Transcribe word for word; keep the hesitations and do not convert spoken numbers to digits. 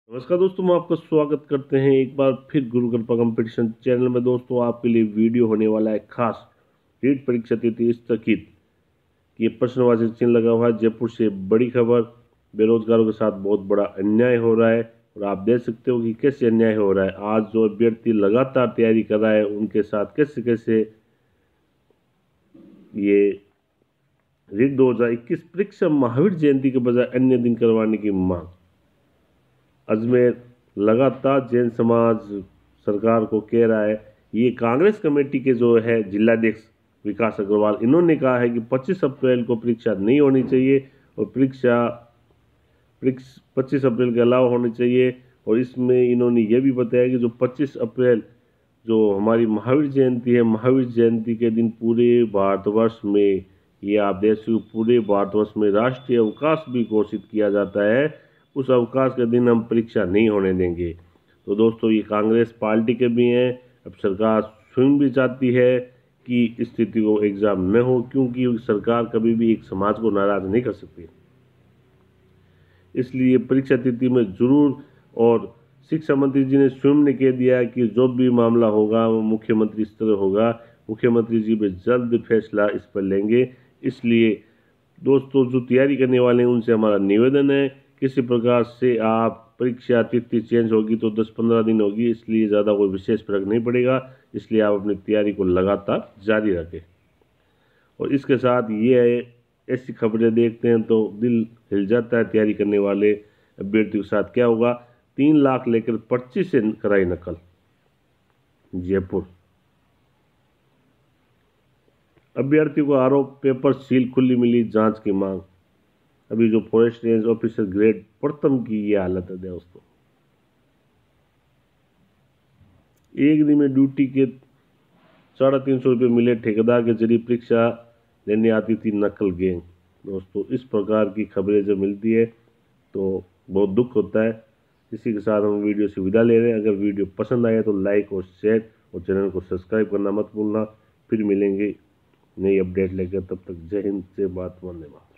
नमस्कार दोस्तों, मैं आपका स्वागत करते हैं एक बार फिर गुरु कृपा कंपटीशन चैनल में। दोस्तों, आपके लिए वीडियो होने वाला है खास। रीट परीक्षा तिथि स्थगित, ये प्रश्नवाची चिन्ह लगा हुआ है। जयपुर से बड़ी खबर, बेरोजगारों के साथ बहुत बड़ा अन्याय हो रहा है और आप देख सकते हो कि कैसे अन्याय हो रहा है। आज जो अभ्यर्थी लगातार तैयारी कर रहा है उनके साथ कैसे कैसे ये रीट दो हजार इक्कीस परीक्षा महावीर जयंती के बजाय अन्य दिन करवाने की मांग। अजमेर, लगातार जैन समाज सरकार को कह रहा है। ये कांग्रेस कमेटी के जो है जिलाध्यक्ष विकास अग्रवाल, इन्होंने कहा है कि पच्चीस अप्रैल को परीक्षा नहीं होनी चाहिए और परीक्षा पच्चीस अप्रैल के अलावा होनी चाहिए। और इसमें इन्होंने ये भी बताया कि जो पच्चीस अप्रैल जो हमारी महावीर जयंती है, महावीर जयंती के दिन पूरे भारतवर्ष में, ये आप देख सकते हो, पूरे भारतवर्ष में राष्ट्रीय अवकाश भी घोषित किया जाता है। उस अवकाश के दिन हम परीक्षा नहीं होने देंगे। तो दोस्तों, ये कांग्रेस पार्टी के भी हैं। अब सरकार स्वयं भी चाहती है कि इस स्थिति को एग्जाम न हो, क्योंकि सरकार कभी भी एक समाज को नाराज नहीं कर सकती। इसलिए परीक्षा तिथि में जरूर, और शिक्षा मंत्री जी ने स्वयं ने कह दिया कि जो भी मामला होगा वो मुख्यमंत्री स्तर होगा, मुख्यमंत्री जी भी जल्द फैसला इस पर लेंगे। इसलिए दोस्तों, जो तैयारी करने वाले हैं उनसे हमारा निवेदन है, किसी प्रकार से आप परीक्षा तिथि चेंज होगी तो दस पंद्रह दिन होगी, इसलिए ज़्यादा कोई विशेष फर्क नहीं पड़ेगा। इसलिए आप अपनी तैयारी को लगातार जारी रखें। और इसके साथ ये ऐसी खबरें देखते हैं तो दिल हिल जाता है। तैयारी करने वाले अभ्यर्थियों के साथ क्या होगा? तीन लाख लेकर पर्ची से कराई नकल। जयपुर, अभ्यर्थियों को आरोप, पेपर सील खुली मिली, जांच की मांग। अभी जो फॉरेस्ट रेंज ऑफिसर ग्रेड प्रथम की ये हालत है दोस्तों। एक दिन में ड्यूटी के साढ़े तीन सौ रुपये मिले, ठेकेदार के जरिए परीक्षा लेने आती थी नकल गैंग। दोस्तों, इस प्रकार की खबरें जब मिलती है तो बहुत दुख होता है। इसी के साथ हम वीडियो से विदा ले रहे हैं। अगर वीडियो पसंद आए तो लाइक और शेयर और चैनल को सब्सक्राइब करना मत भूलना। फिर मिलेंगे नई अपडेट लेकर, तब तक जय हिंद, जय भारत, वंदे मातरम।